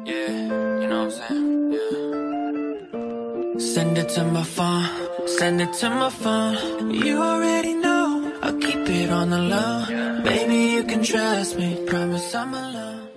Yeah, you know what I'm saying? Yeah. Send it to my phone, send it to my phone. You already know, I'll keep it on the low. Baby, you can trust me, promise I'm alone.